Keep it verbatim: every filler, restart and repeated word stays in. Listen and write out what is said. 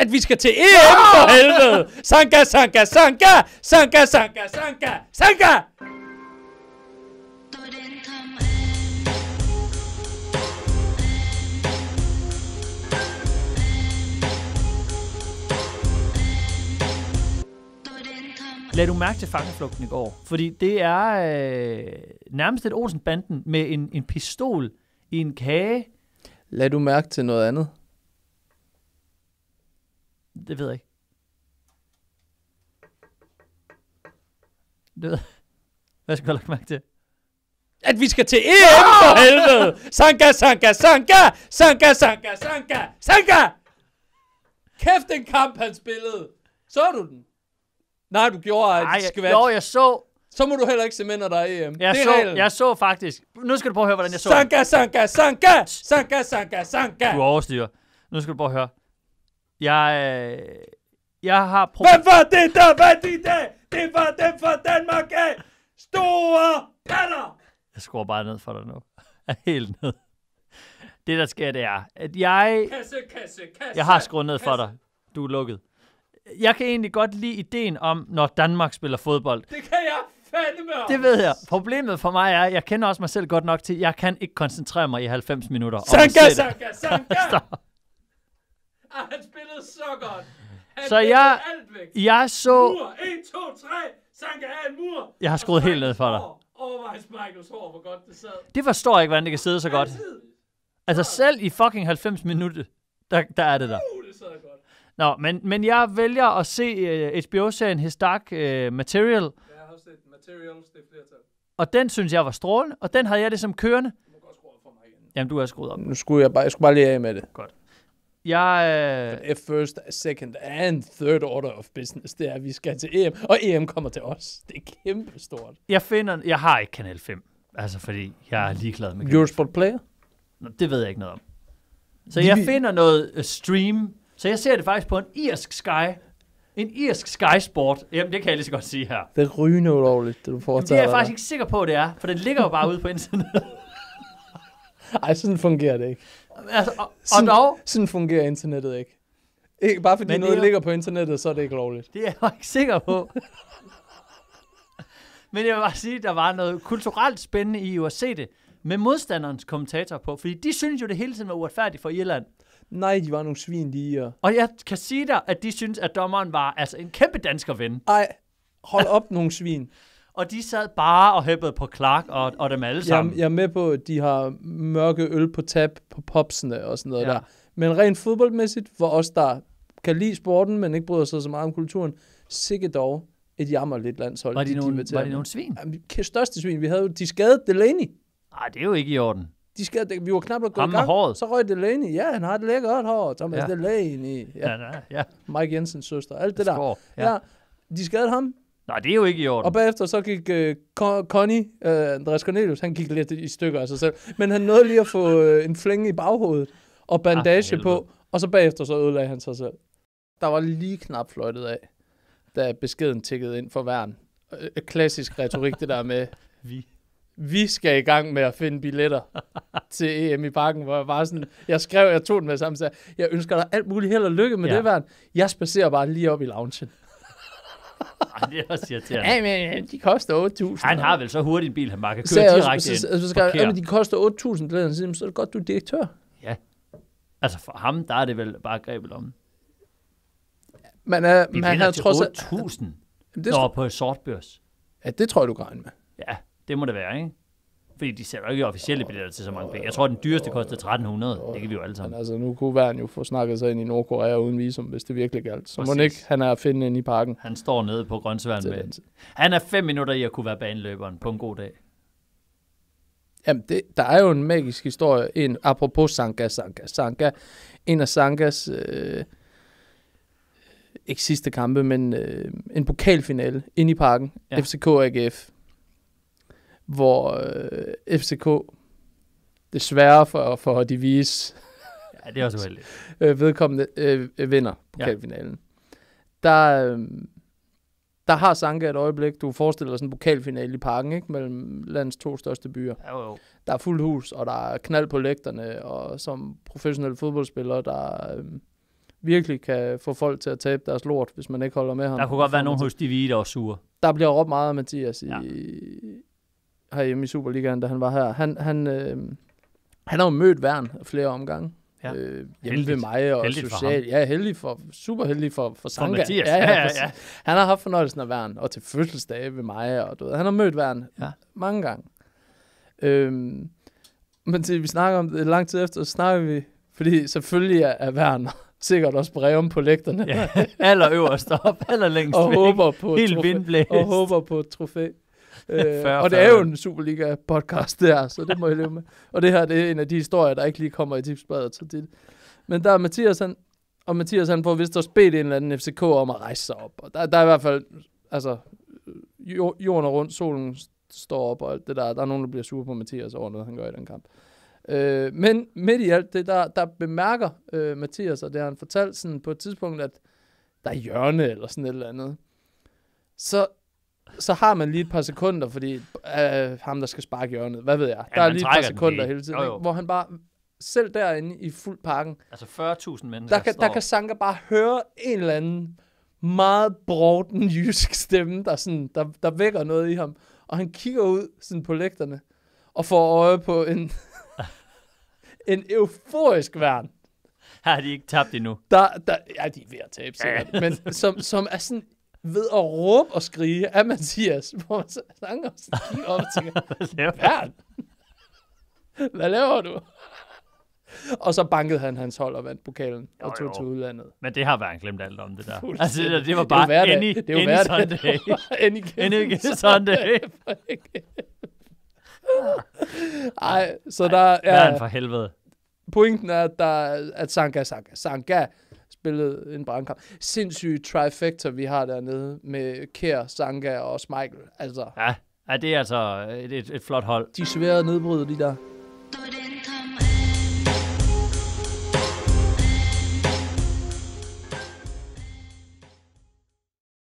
at vi skal til E M for helvede! Sanka, Sanka, Sanka! Sanka, Sanka, Sanka! Sanka! Lad du mærke til fangeflugten i går? Fordi det er øh, nærmest et Olsen-banden med en, en pistol i en kage. Lad du mærke til noget andet? Det ved jeg ikke. Det ved jeg. Hvad skal jeg lade mærke til? At vi skal til E M for helvede! Sanka, Sanka, Sanka! Sanka, Sanka, Sanka! Sanka! Kæft, den kamp, han spillede. Så du den? Nej, du gjorde, at det skal være... Jo, jeg så... Så må du heller ikke se med, når der er E M. Jeg, det er så, reglen. jeg så faktisk... Nu skal du prøve at høre, hvordan jeg så. Sanka, Sanka, Sanka! Sanka, Sanka, Sanka! Du overstyrer. Nu skal du prøve at høre. Jeg... Øh, jeg har... Pro- Hvem var det, der vandt i dag? Det var dem fra Danmark af! Store paller! Jeg skruer bare ned for dig nu. Helt ned. Det, der sker, det er, at jeg... Kasse, kasse, kasse! Jeg har skruet ned for kasse. dig. Du er lukket. Jeg kan egentlig godt lide ideen om, når Danmark spiller fodbold. Det kan jeg fandme om. Det ved jeg. Problemet for mig er, jeg kender også mig selv godt nok til, jeg kan ikke koncentrere mig i halvfems minutter. Sanka, Sanka, Sanka! Ah, han spillede så godt. Han så jeg, alt væk. jeg så... Mur, en, to, tre. Sanka er en mur. Jeg har skruet helt ned for dig. Overvej Michaels hår, hvor godt det sad. Det forstår jeg ikke, hvordan det kan sidde så godt. Altså selv i fucking halvfems minutter, der, der er det der. Uh, det sad godt. Nå, men, men jeg vælger at se uh, H B O-serien His Dark uh, Material. Jeg har set Materials, det er flertal. Og den synes jeg var strålende, og den havde jeg det som kørende. Du må godt skrue op for mig igen. Jamen, du har skruet op. Nu skulle jeg bare, jeg skulle bare lige af med det. Godt. Jeg... Uh... First, second and third order of business, det er, at vi skal til E M, og E M kommer til os. Det er kæmpe stort. Jeg finder... Jeg har ikke Kanal fem, altså fordi jeg er ligeglad med Eurosport Player? Nå, det ved jeg ikke noget om. Så jeg finder noget uh, stream... Så jeg ser det faktisk på en irsk Sky. En irsk Sky Sport. Jamen, det kan jeg lige så godt sige her. Det er rygende ulovligt, det du får. Det er jeg faktisk ikke sikker på, det er. For den ligger jo bare ude på internettet. Ej, sådan fungerer det ikke. Altså, og, sådan, og dog... Sådan fungerer internettet ikke. Ikke bare fordi noget jo... ligger på internettet, så er det ikke lovligt. Det er jeg ikke sikker på. Men jeg vil bare sige, at der var noget kulturelt spændende i at se det med modstanderens kommentator på. Fordi de synes jo, det hele tiden var uretfærdigt for Irland. Nej, de var nogle svin lige. Og... og jeg kan sige dig, at de synes, at dommeren var altså en kæmpe danskerven. Ej, hold op nogle svin. Og de sad bare og hæppede på Clark og, og dem alle sammen. Jeg, jeg er med på, at de har mørke øl på tab på popsene og sådan noget ja. der. Men rent fodboldmæssigt, for os, der kan lide sporten, men ikke bryder sig så meget om kulturen, sikke dog et jammerligt landshold. Var de, de nogle, var de nogle svin? Ja, største svin. Vi havde jo, de skadede Delaney. Nej, det er jo ikke i orden. De skadede, vi var knap nok gået i gang. Håret. Så røg Delaney. Ja, han har et lækkert hår. Thomas ja. Delaney. Ja. Ja, ja. Mike Jensens søster. Alt det Skår. der. Ja. Ja, de skadede ham. Nej, det er jo ikke i orden. Og bagefter så gik uh, Connie, uh, Andreas Cornelius, han gik lidt i stykker af sig selv. Men han nåede lige at få uh, en flænge i baghovedet og bandage ah, på. Og så bagefter så ødelagde han sig selv. Der var lige knap fløjtet af, da beskeden tikkede ind for Værn. Uh, klassisk retorik, det der med, vi. vi skal i gang med at finde billetter til E M i Parken, hvor jeg bare sådan, jeg skrev, jeg tog den med sammen, så jeg ønsker dig alt muligt held og lykke med ja. det, Værn. Jeg spacerer bare lige op i loungen. Ej, det er også irriterende. Ja, men de koster otte tusind. Han har vel så hurtigt en bil, han bare kan køre direkte også, ind. Så, altså, skal, jamen, de koster otte tusind, så er det godt, du er direktør. Ja. Altså for ham, der er det vel bare grebet om. Man er, man har trods otte tusind når på et sortbørs. Ja, det tror jeg, du kan regne med. Ja, det må det være, ikke? Fordi de sælger jo ikke officielle billetter til så mange penge. Jeg tror, den dyreste koster tretten hundrede. Det kan vi jo alle sammen. Men altså, nu kunne Værn jo få snakket sig ind i Nordkorea uden visum, hvis det virkelig galt. Så må ikke, han er at finde inde i parken. Han står nede på Grønsværen med. Han er fem minutter i at kunne være baneløberen på en god dag. Jamen, det, der er jo en magisk historie. En, apropos Sanka, Sanka, Sanka. En af Sankas, øh, ikke sidste kampe, men øh, en pokalfinale inde i parken. Ja. F C K og A G F. Hvor øh, F C K desværre for, for de vise ja, det er også uheldigt. øh, vedkommende øh, vinder pokalfinalen. Ja. Der, øh, der har Sanka et øjeblik, du forestiller dig sådan en pokalfinale i parken, ikke? Mellem landets to største byer. Jo, jo. Der er fuldt hus, og der er knald på lægterne, og som professionelle fodboldspillere, der øh, virkelig kan få folk til at tabe deres lort, hvis man ikke holder med ham. Der kunne godt være nogen hos de hvide, der var sure. Der bliver råbt meget af Mathias i, Ja. herhjemme i Superligaen, da han var her. Han, han, øh, han har jo mødt Vern flere omgange. Ja. Øh, hjemme Heldigt. ved mig og Heldigt for social. Ja, heldig for, super heldig for, for Sanka. Mathias. Ja, ja, Ja, ja, ja. Han har haft fornøjelsen af Vern, og til fødselsdage ved mig. Og, du ved, han har mødt Vern Ja. mange gange. Øhm, men til vi snakker om det lang tid efter, så snakker vi, fordi selvfølgelig er, er Vern sikkert også breven på lægterne. Ja, allerøverst op, allerlængst og væk. håber på et Helt trofæ. vindblæst. Og håber på et trofæ. Øh, fyrre, og det er jo en Superliga-podcast der, så det må jeg leve med. Og det her, det er en af de historier, der ikke lige kommer i tipsbladet. Så det. Men der er Mathias, han, og Mathias, han får vist også bedt en eller anden F C K om at rejse sig op. Og der, der er i hvert fald, altså, jorden er rundt, solen står op og alt det der. Der er nogen, der bliver sure på Mathias over noget, han gør i den kamp. Øh, men midt i alt det, der, der bemærker øh, Mathias, og det har han fortalt sådan på et tidspunkt, at der er hjørne eller sådan et eller andet. Så så har man lige et par sekunder, fordi øh, ham, der skal sparke hjørnet, hvad ved jeg. Ja, der er lige et par trækker sekunder den lige. hele tiden, Jo, jo. ikke? Hvor han bare, selv derinde i fuld parken, Altså fyrre tusind mennesker der kan, står. der kan Sanka bare høre en eller anden meget brovden jysk stemme, der, sådan, der, der vækker noget i ham. Og han kigger ud sådan på lægterne, og får øje på en, en euforisk Vern. Her har de ikke tabt endnu. Der, der, ja, de er ved at tabe sikkert, Ja. men som, som er sådan ved at råbe og skrige af Mathias, hvor man så Sanka sådan kigger op og tænker, Vern, hvad laver du? Og så bankede han hans hold og vandt pokalen Jo, og tog jo. til udlandet. Men det har været glemt alt om det der. Fuldstændig. Altså det, der, det var Det er jo bare hverdag. any, Det er jo any hverdag. Sunday. Any Any given Sunday. Ej, så der Vern er... for helvede. Pointen er, at, der, at Sanka, Sanka, Sanka spillede en brandkamp. Sindssygt trifecta, vi har dernede med Kjær, Sanka og Schmeichel. Altså, Ja, ja, det er altså et, et, et flot hold. de er svære at nedbryde, de der.